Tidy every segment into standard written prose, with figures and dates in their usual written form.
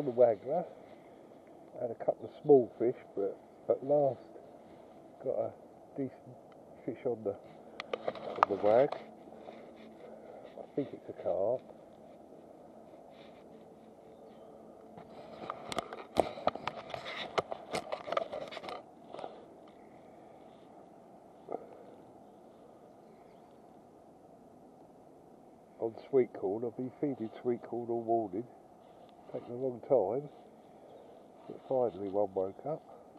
on the waggler. Had a couple of small fish, but at last got a decent fish on the wag. I think it's a carp. On sweet corn. I've been feeding sweet corn all morning. Taken a long time, but finally one woke up.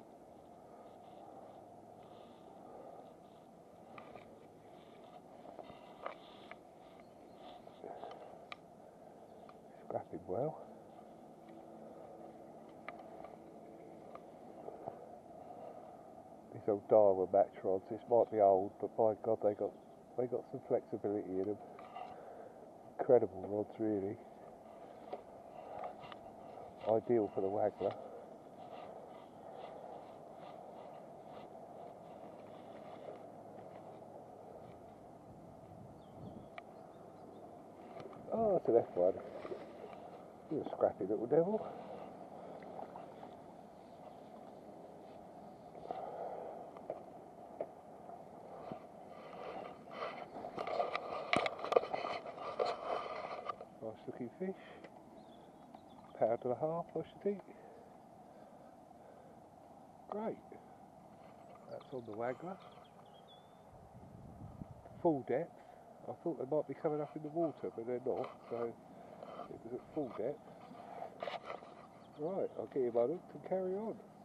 Scrapping well. These old Daiwa match rods. This might be old, but by God, they got some flexibility in them. Incredible rods, really. Ideal for the waggler. Oh, that's an F1. You're a scrappy little devil. Nice looking fish. £1.5, I should think. Great. That's on the waggler. Full depth. I thought they might be coming up in the water, but they're not, so it was at full depth. Right, I'll get him unhooked and carry on.